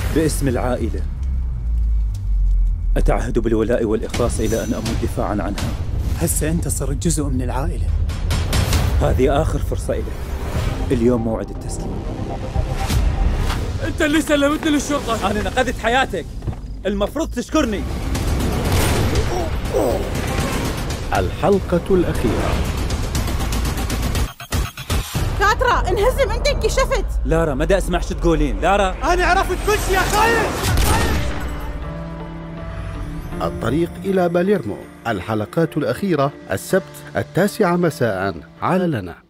باسم العائلة أتعهد بالولاء والإخلاص إلى أن أموت دفاعاً عنها. هسه أنت صرت جزء من العائلة. هذه آخر فرصة إلك. اليوم موعد التسليم. أنت اللي سلمتني للشرطة. أنا نقذت حياتك، المفروض تشكرني. الحلقة الأخيرة. كاترا انهزم، أنت انكشفت. لارا ما دا أسمع شو تقولين. لارا أنا عرفت كل شيء يا خالد. الطريق إلى باليرمو، الحلقات الأخيرة السبت 9 مساء على لنا.